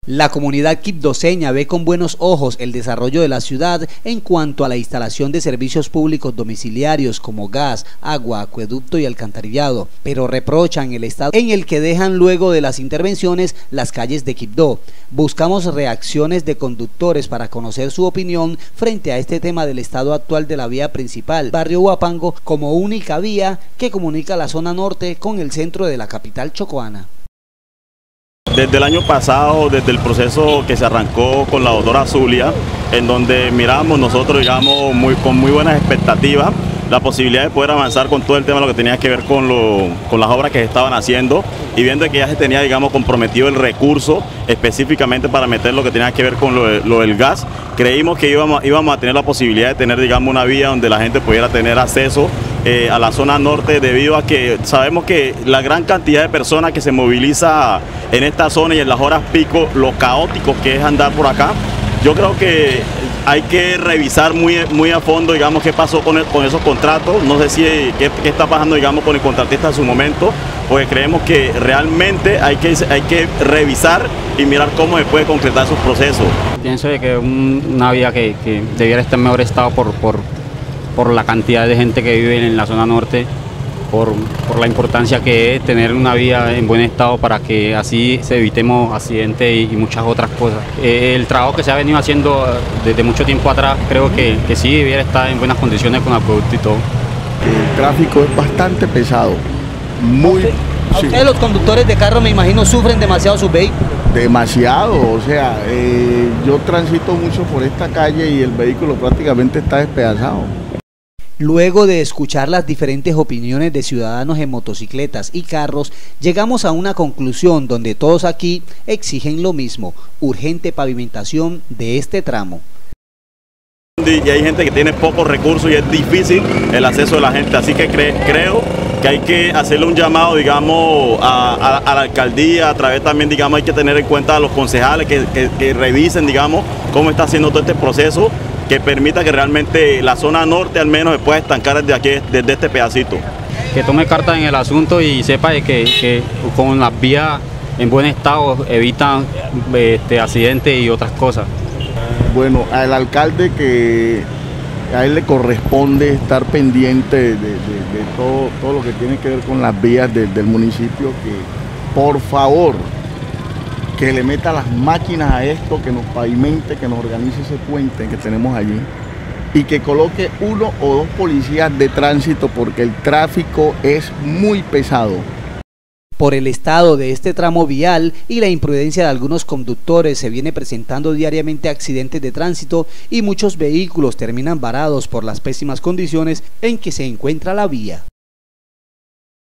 La comunidad quibdoseña ve con buenos ojos el desarrollo de la ciudad en cuanto a la instalación de servicios públicos domiciliarios como gas, agua, acueducto y alcantarillado, pero reprochan el estado en el que dejan luego de las intervenciones las calles de Quibdó. Buscamos reacciones de conductores para conocer su opinión frente a este tema del estado actual de la vía principal, barrio Huapango, como única vía que comunica la zona norte con el centro de la capital chocoana. Desde el año pasado, desde el proceso que se arrancó con la doctora Zulia, en donde miramos nosotros, digamos, con muy buenas expectativas, la posibilidad de poder avanzar con todo el tema de lo que tenía que ver con las obras que se estaban haciendo, y viendo que ya se tenía, digamos, comprometido el recurso específicamente para meter lo que tenía que ver con lo del gas, creímos que íbamos a tener la posibilidad de tener, digamos, una vía donde la gente pudiera tener acceso a la zona norte, debido a que sabemos que la gran cantidad de personas que se moviliza en esta zona y en las horas pico, lo caótico que es andar por acá. Yo creo que hay que revisar muy a fondo, digamos, qué pasó con esos contratos. No sé si qué está pasando, digamos, con el contratista en su momento, porque creemos que realmente hay que revisar y mirar cómo se puede concretar esos procesos. Pienso de que una vía que debiera estar en mejor estado por la cantidad de gente que vive en la zona norte, por la importancia que es tener una vía en buen estado para que así se evitemos accidentes y muchas otras cosas. El trabajo que se ha venido haciendo desde mucho tiempo atrás, creo que sí debiera estar en buenas condiciones con acueducto y todo. El tráfico es bastante pesado, ¿A ustedes los conductores de carro, me imagino, sufren demasiado sus vehículos? Demasiado, o sea, yo transito mucho por esta calle y el vehículo prácticamente está despedazado. Luego de escuchar las diferentes opiniones de ciudadanos en motocicletas y carros, llegamos a una conclusión donde todos aquí exigen lo mismo: urgente pavimentación de este tramo. Y hay gente que tiene pocos recursos y es difícil el acceso de la gente, así que creo que hay que hacerle un llamado, digamos, a la alcaldía, a través también, digamos, hay que tener en cuenta a los concejales que revisen, digamos, cómo está haciendo todo este proceso, que permita que realmente la zona norte al menos se pueda estancar desde aquí, desde este pedacito. Que tome cartas en el asunto y sepa de que con las vías en buen estado evitan accidentes y otras cosas. Bueno, al alcalde, que a él le corresponde estar pendiente de todo lo que tiene que ver con las vías del municipio, que por favor que le meta las máquinas a esto, que nos pavimente, que nos organice ese puente que tenemos allí y que coloque 1 o 2 policías de tránsito, porque el tráfico es muy pesado. Por el estado de este tramo vial y la imprudencia de algunos conductores, se viene presentando diariamente accidentes de tránsito y muchos vehículos terminan varados por las pésimas condiciones en que se encuentra la vía.